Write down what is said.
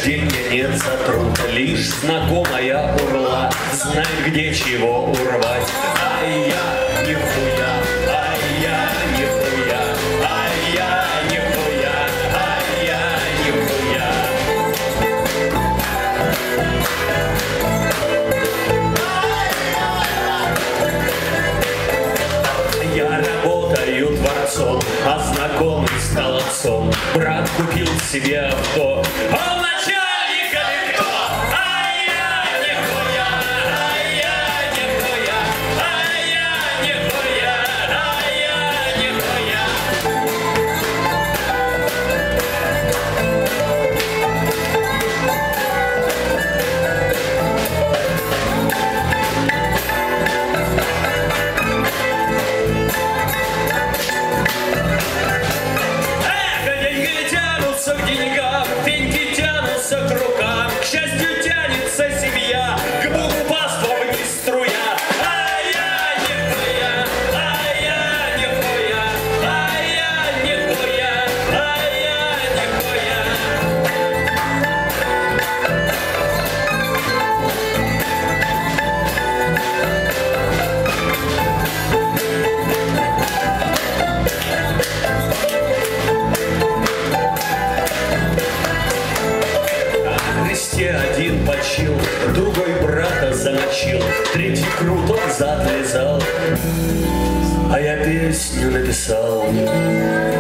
рождения нет сотрудна, лишь знакомая урла знает, где чего урвать. Ай я нихуя, ай я нихуя, ай я нихуя, ай я нихуя. Я работаю дворцом, а знакомый стал отцом. Брат купил себе авто, а у начальника никто. Ай я нихуя, ай я нихуя, ай я нихуя, ай я нихуя. К деньгам, пеньки тянутся к рукам, к счастью тянется семья, к Богу паству вниз струя. Ай я нихуя, ай я нихуя, ай я нихуя, ай я нихуя. Один почил, другой брата замочил, третий круто зад лизал, а я песню написал.